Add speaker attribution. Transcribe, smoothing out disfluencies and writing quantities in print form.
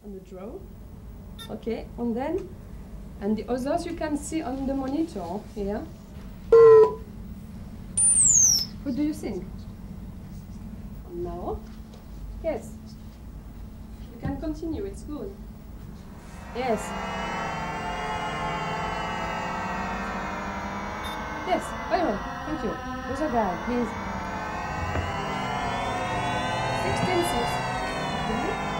Speaker 1: on the draw. Okay, and the others you can see on the monitor here. What do you think? Now? Yes. You can continue, it's good. Yes. Yes, very well, thank you. Other guy, please. 16.6.